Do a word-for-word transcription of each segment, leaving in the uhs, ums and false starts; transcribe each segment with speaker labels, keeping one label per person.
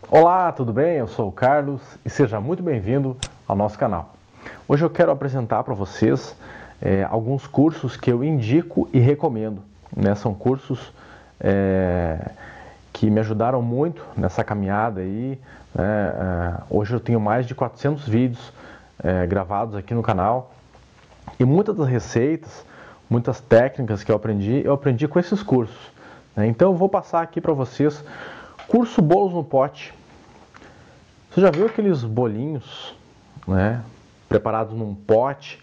Speaker 1: Olá, tudo bem? Eu sou o Carlos e seja muito bem-vindo ao nosso canal. Hoje eu quero apresentar para vocês é, alguns cursos que eu indico e recomendo, né? São cursos é, que me ajudaram muito nessa caminhada aí, né? É, hoje eu tenho mais de quatrocentos vídeos é, gravados aqui no canal e muitas das receitas, muitas técnicas que eu aprendi, eu aprendi com esses cursos, né? Então eu vou passar aqui para vocês curso Bolos no Pote. Você já viu aqueles bolinhos, né, preparados num pote,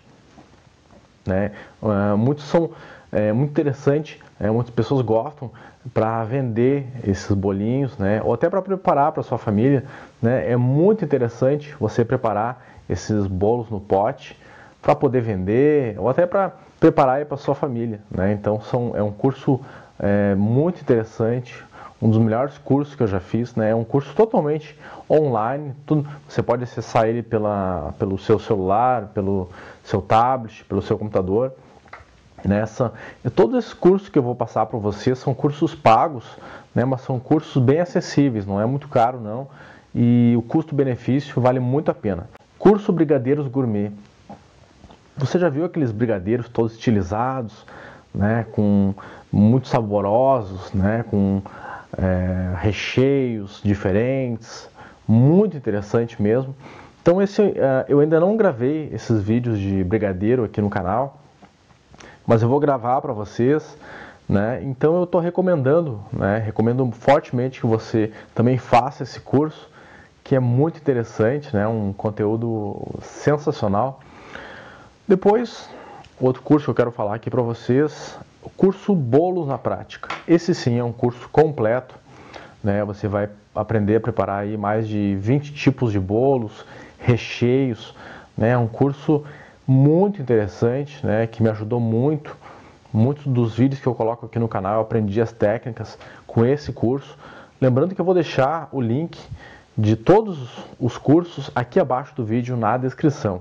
Speaker 1: né? Uh, muitos são é, muito interessantes, é, muitas pessoas gostam para vender esses bolinhos, né, ou até para preparar para sua família, né? É muito interessante você preparar esses bolos no pote para poder vender ou até para preparar para sua família, né? Então são, é um curso é, muito interessante. Um dos melhores cursos que eu já fiz, né? É um curso totalmente online. Tudo, você pode acessar ele pela, pelo seu celular, pelo seu tablet, pelo seu computador. Nessa, todos esses cursos que eu vou passar para vocês são cursos pagos, né? Mas são cursos bem acessíveis, não é muito caro não. E o custo-benefício vale muito a pena. Curso Brigadeiros Gourmet. Você já viu aqueles brigadeiros todos estilizados, né? Com muito saborosos, né? Com É, recheios diferentes, muito interessante mesmo. Então esse, uh, eu ainda não gravei esses vídeos de brigadeiro aqui no canal, mas eu vou gravar para vocês, né? Então eu estou recomendando, né? Recomendo fortemente que você também faça esse curso, que é muito interessante, né? Um conteúdo sensacional. Depois, outro curso que eu quero falar aqui para vocês, o curso Bolos na Prática. Esse sim é um curso completo, né? Você vai aprender a preparar aí mais de vinte tipos de bolos, recheios, né? É um curso muito interessante, né? Que me ajudou muito. Muitos dos vídeos que eu coloco aqui no canal eu aprendi as técnicas com esse curso. Lembrando que eu vou deixar o link de todos os cursos aqui abaixo do vídeo na descrição.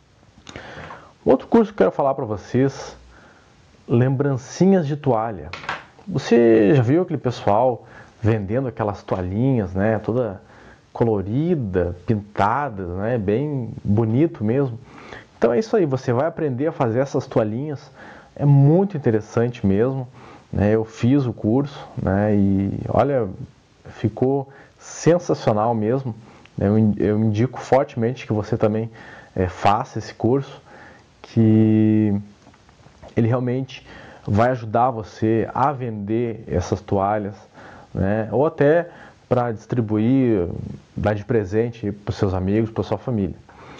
Speaker 1: Outro curso que eu quero falar para vocês, lembrancinhas de toalha. Você já viu aquele pessoal vendendo aquelas toalhinhas, né, toda colorida, pintadas, né, bem bonito mesmo. Então é isso aí, você vai aprender a fazer essas toalhinhas, é muito interessante mesmo, né? Eu fiz o curso, né, e olha, ficou sensacional mesmo. Eu, eu indico fortemente que você também é, faça esse curso, que ele realmente vai ajudar você a vender essas toalhas, né? Ou até para distribuir, dar de presente para os seus amigos, para a sua família.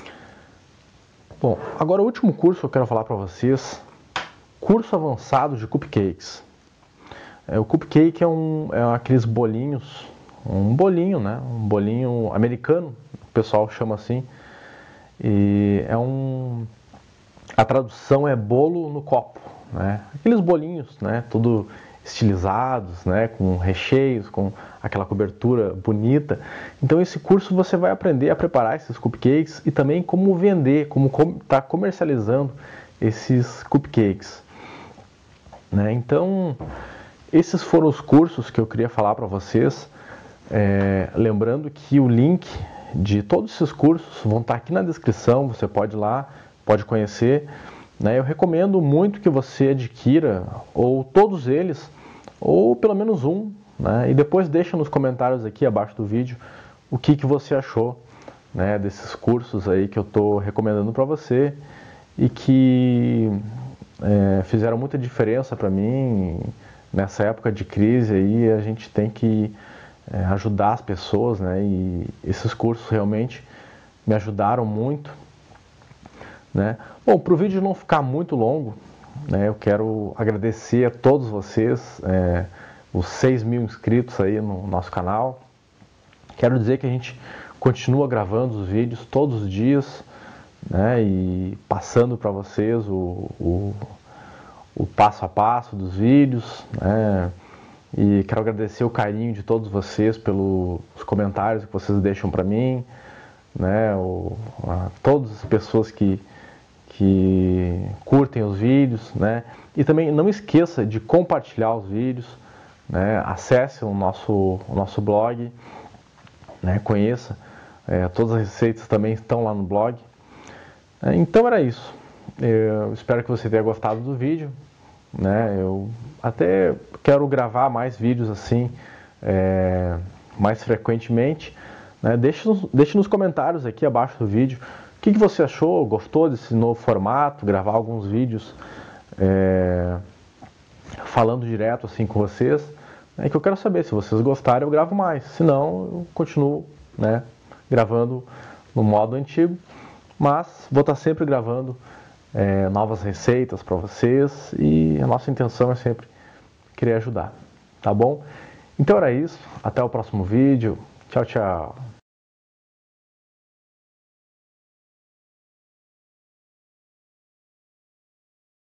Speaker 1: Bom, agora o último curso que eu quero falar para vocês, curso avançado de cupcakes. É, o cupcake é, um, é aqueles bolinhos, um bolinho, né? Um bolinho americano, o pessoal chama assim, e é um... A tradução é bolo no copo, né? Aqueles bolinhos, né? Tudo estilizados, né? Com recheios, com aquela cobertura bonita. Então esse curso você vai aprender a preparar esses cupcakes e também como vender, como estar comercializando esses cupcakes, né? Então esses foram os cursos que eu queria falar para vocês. É, lembrando que o link de todos esses cursos vão estar aqui na descrição, você pode ir lá, pode conhecer, né? Eu recomendo muito que você adquira ou todos eles, ou pelo menos um, né? E depois deixa nos comentários aqui abaixo do vídeo o que, que você achou, né, desses cursos aí que eu estou recomendando para você e que é, fizeram muita diferença para mim nessa época de crise aí. A gente tem que é, ajudar as pessoas, né? E esses cursos realmente me ajudaram muito, né? Bom, para o vídeo não ficar muito longo, né, eu quero agradecer a todos vocês, é, os seis mil inscritos aí no nosso canal. Quero dizer que a gente continua gravando os vídeos todos os dias, né, e passando para vocês o, o, o passo a passo dos vídeos, né, e quero agradecer o carinho de todos vocês pelos comentários que vocês deixam para mim, né, o, a, todas as pessoas que que curtem os vídeos, né? E também não esqueça de compartilhar os vídeos, né? Acesse o nosso, o nosso blog, né? Conheça, é, todas as receitas também estão lá no blog. É, então era isso. Eu espero que você tenha gostado do vídeo, né? Eu até quero gravar mais vídeos assim, é, mais frequentemente, né? Deixe, deixe nos comentários aqui abaixo do vídeo o que, que você achou, gostou desse novo formato, gravar alguns vídeos é, falando direto assim com vocês, né? Que eu quero saber, se vocês gostarem eu gravo mais, se não eu continuo, né, gravando no modo antigo, mas vou estar sempre gravando é, novas receitas para vocês, e a nossa intenção é sempre querer ajudar, tá bom? Então era isso, até o próximo vídeo, tchau, tchau!